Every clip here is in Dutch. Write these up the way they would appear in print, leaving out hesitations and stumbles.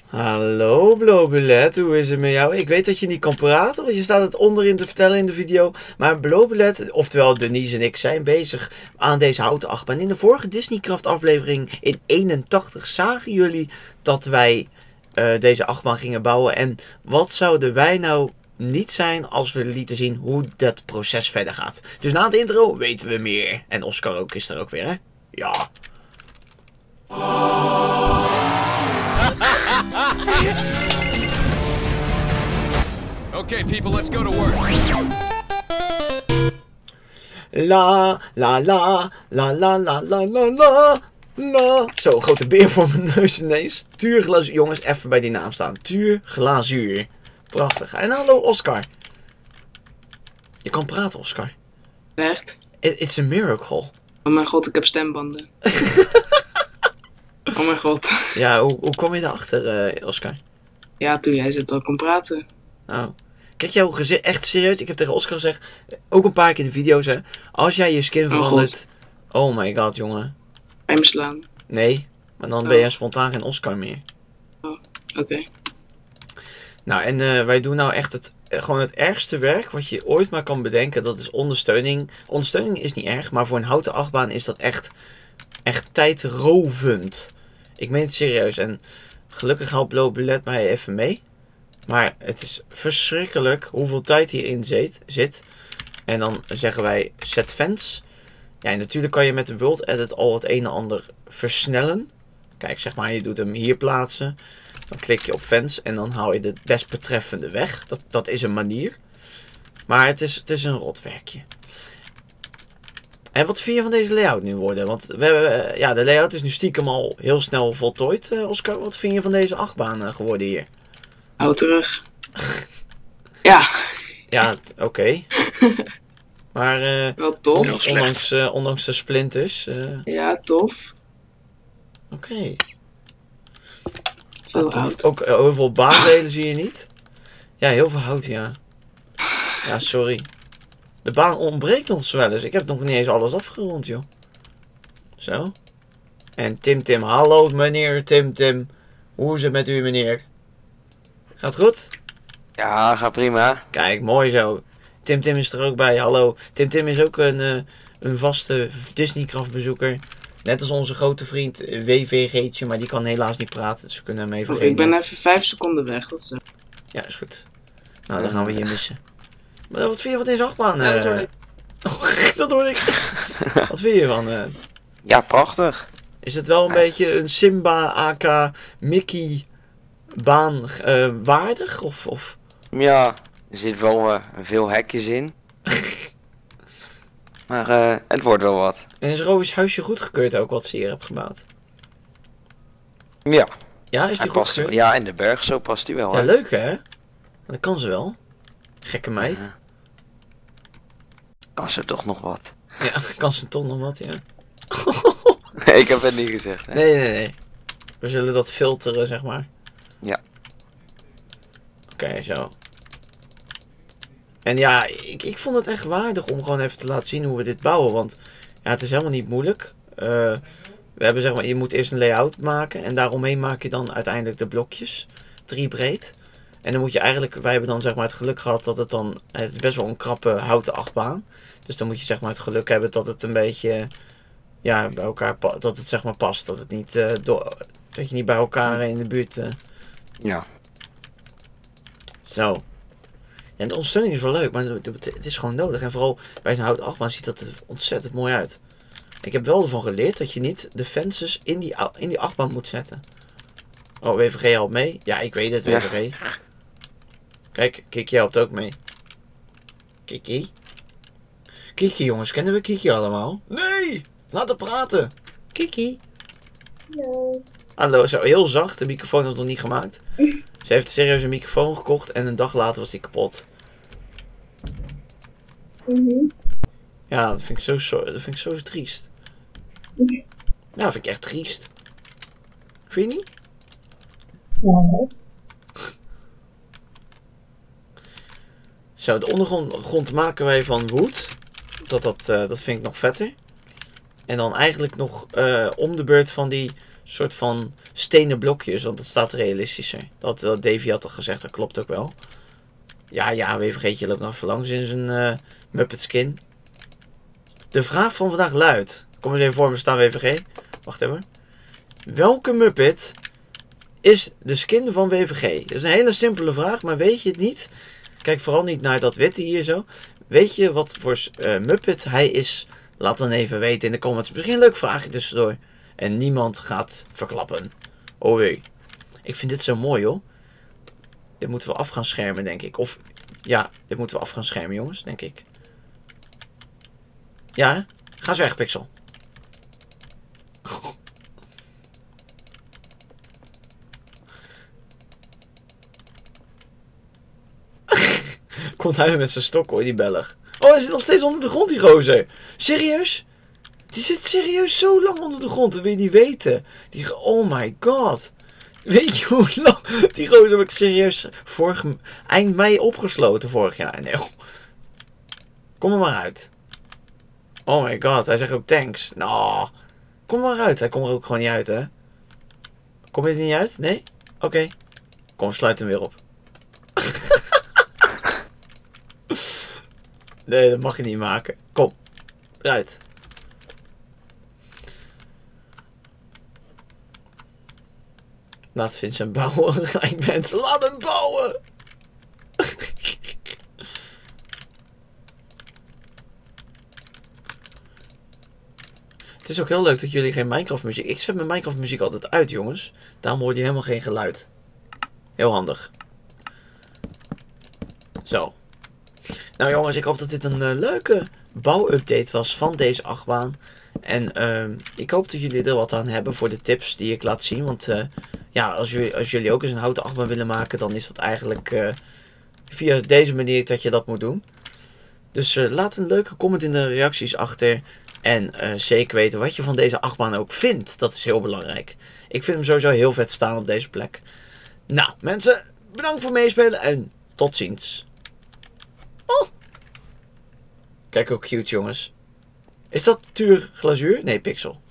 Hallo Blobelet, hoe is het met jou? Ik weet dat je niet kan praten, want je staat het onderin te vertellen in de video. Maar Blobelet, oftewel Denise en ik, zijn bezig aan deze houten achtbaan. In de vorige Disneycraft aflevering in 81 zagen jullie dat wij deze achtbaan gingen bouwen. En wat zouden wij nou niet zijn als we lieten zien hoe dat proces verder gaat. Dus na het intro weten we meer. En Oscar ook is er ook weer, hè? Ja. Okay, people, let's go to work. La, la, la, la, la, la, la, la, la, la. Zo, grote beer voor mijn neus ineens. Tuurglazuur. Jongens, even bij die naam staan. Tuurglazuur. Prachtig. En hallo, Oscar. Je kan praten, Oscar. Echt? It's a miracle. Oh mijn god, ik heb stembanden. Oh mijn god. Ja, hoe kwam je erachter, Oscar? Ja, toen jij zit al kon praten. Oh. Kijk, jouw gezicht, echt serieus. Ik heb tegen Oscar gezegd, ook een paar keer in de video's, hè. Als jij je skin verandert... Oh my god, jongen. Ga je me slaan? Nee, maar dan ben je spontaan geen Oscar meer. Oh, oké. Nou, en wij doen nou echt gewoon het ergste werk wat je ooit maar kan bedenken. Dat is ondersteuning. Ondersteuning is niet erg, maar voor een houten achtbaan is dat echt tijdrovend. Ik meen het serieus. En gelukkig helpt Blobelet mij even mee. Maar het is verschrikkelijk hoeveel tijd hierin zit. En dan zeggen wij set fence. Ja, en natuurlijk kan je met de World Edit al het een en ander versnellen. Kijk, zeg maar, je doet hem hier plaatsen. Dan klik je op fence en dan haal je de desbetreffende weg. Dat is een manier. Maar het is een rotwerkje. En wat vind je van deze layout nu worden? Want we hebben, ja, de layout is nu stiekem al heel snel voltooid. Oscar, wat vind je van deze achtbaan geworden hier? Hou terug. Ja. Ja, oké. Maar Wel tof. ondanks de splinters. Ja, tof. Oké. Veel hout. Ook heel veel baandelen zie je niet. Ja, heel veel hout, ja. Ja, sorry. De baan ontbreekt nog wel eens. Ik heb nog niet eens alles afgerond, joh. Zo. En Tim. Hallo, meneer Tim. Hoe is het met u, meneer? Gaat goed? Ja, gaat prima. Kijk, mooi zo. Tim is er ook bij. Hallo. Tim is ook een vaste Disneycraft bezoeker. Net als onze grote vriend WVG'tje, maar die kan helaas niet praten. Dus we kunnen hem even Ik ben even 5 seconden weg. Dat is, Ja, is goed. Nou, dan gaan we hier missen. Maar wat vind je van deze achtbaan? Ja, dat hoor ik. Dat hoor ik. Wat vind je van? Ja, prachtig. Is het wel een beetje een Simba aka Mickey baan waardig? Of? Ja, er zit wel veel hekjes in. Maar het wordt wel wat. En is Roby's huisje goedgekeurd ook wat ze hier hebt gebouwd? Ja, Ja, is die hij past goedgekeurd? wel. Ja, in de berg zo past hij wel. Ja, Hè? leuk hè? Dat kan ze wel. Gekke meid. Kan ze toch nog wat? Ja, kan ze toch nog wat, ja. Ik heb het niet gezegd. Hè? Nee. We zullen dat filteren, zeg maar. Ja. Oké, zo. En ja, ik vond het echt waardig om gewoon even te laten zien hoe we dit bouwen. Want ja, het is helemaal niet moeilijk. We hebben zeg maar, je moet eerst een layout maken. En daaromheen maak je dan uiteindelijk de blokjes. 3 breed. En dan moet je eigenlijk, wij hebben dan zeg maar het geluk gehad dat het dan, het is best wel een krappe houten achtbaan. Dus dan moet je zeg maar het geluk hebben dat het een beetje, ja, bij elkaar, dat het zeg maar past. Dat het niet, dat je niet bij elkaar in de buurt, Ja. Zo. En de ondersteuning is wel leuk, maar het is gewoon nodig. En vooral bij zo'n houten achtbaan ziet dat er ontzettend mooi uit. Ik heb wel ervan geleerd dat je niet de fences in die achtbaan moet zetten. Oh, WVG helpt mee. Ja, ik weet het, WVG. Ja. Kijk, Kiki helpt ook mee. Kiki? Kiki, jongens, kennen we Kiki allemaal? Nee! Laat haar praten. Kiki. Hallo. Hallo, zo heel zacht. De microfoon was nog niet gemaakt. Ze heeft serieus een microfoon gekocht en een dag later was die kapot. Ja, dat vind ik zo triest. Ja, dat vind ik echt triest. Vind je niet? Ja. Zo, de ondergrond maken wij van wood. Dat vind ik nog vetter. En dan eigenlijk nog om de beurt van die soort van stenen blokjes, want het staat realistischer. Dat Davy had toch gezegd, dat klopt ook wel. Ja, WVG'tje loopt nog even langs in zijn Muppet skin. De vraag van vandaag luidt. Kom eens even voor me staan, WVG. Wacht even. Welke Muppet is de skin van WVG? Dat is een hele simpele vraag, maar weet je het niet? Kijk vooral niet naar dat witte hier zo. Weet je wat voor Muppet hij is? Laat dan even weten in de comments. Misschien een leuk vraagje tussendoor. En niemand gaat verklappen. Oh wee. Ik vind dit zo mooi hoor. Dit moeten we af gaan schermen denk ik. Of ja, dit moeten we af gaan schermen jongens, denk ik. Ja, hè? Ga eens weg, Pixel. Komt hij weer met zijn stok hoor, die Belg. Oh, hij zit nog steeds onder de grond, die gozer. Serieus? Die zit serieus zo lang onder de grond, dat wil je niet weten. Oh my god. Weet je hoe lang? Die gozer heb ik serieus eind mei opgesloten vorig jaar. Nee, kom er maar uit. Oh my god, hij zegt ook thanks. Nou, kom er maar uit. Hij komt er ook gewoon niet uit, hè? Kom je er niet uit? Nee? Oké. Kom, sluit hem weer op. Nee, dat mag je niet maken. Kom, eruit. Laat Vincent bouwen. Gelijk mensen, laat hem bouwen. Het is ook heel leuk dat jullie geen Minecraft muziek... Ik zet mijn Minecraft muziek altijd uit, jongens. Daarom hoor je helemaal geen geluid. Heel handig. Zo. Nou jongens, ik hoop dat dit een leuke bouwupdate was van deze achtbaan. En ik hoop dat jullie er wat aan hebben voor de tips die ik laat zien. Want ja, als jullie ook eens een houten achtbaan willen maken, dan is dat eigenlijk via deze manier dat je dat moet doen. Dus laat een leuke comment in de reacties achter. En zeker weten wat je van deze achtbaan ook vindt. Dat is heel belangrijk. Ik vind hem sowieso heel vet staan op deze plek. Nou mensen, bedankt voor meespelen en tot ziens. Oh. Kijk ook cute jongens. Is dat Tuur glazuur? Nee, Pixel.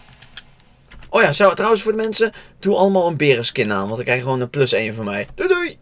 Oh ja, trouwens voor de mensen, doe allemaal een berenskin aan, want dan krijg je gewoon een +1 van mij. Doei doei!